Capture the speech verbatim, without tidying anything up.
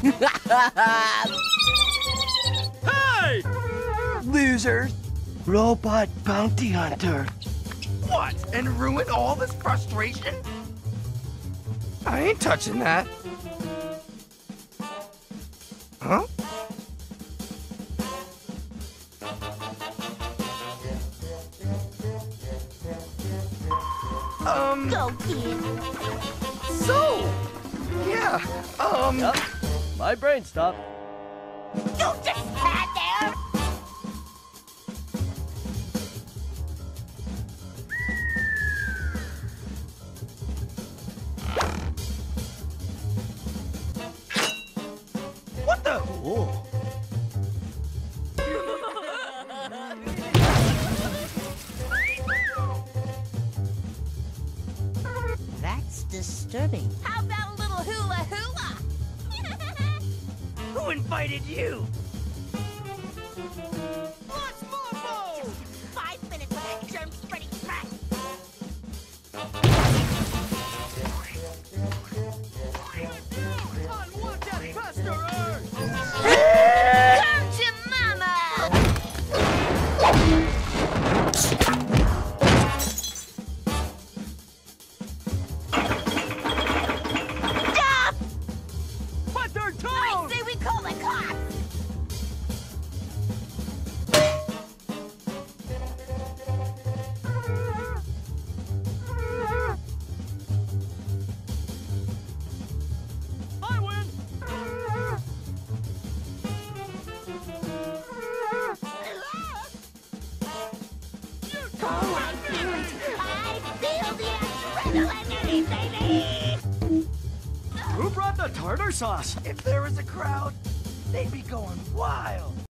Hey! Losers! Robot bounty hunter. What? And ruin all this frustration? I ain't touching that. Huh? Um... Go, kid. So... Yeah, um... Yep. My brain stopped. You just stand there! What the... Oh. That's disturbing. How about a little hula hula? Who invited you? Let's move! Five minutes of that germ-spreading crap. Unlock that pesterer! Come to mama! Stop! Put their I toes! say we call the cops! I win! Oh, I feel it! I feel the adrenaline, baby! Who brought the tartar sauce? If there was a crowd, they'd be going wild.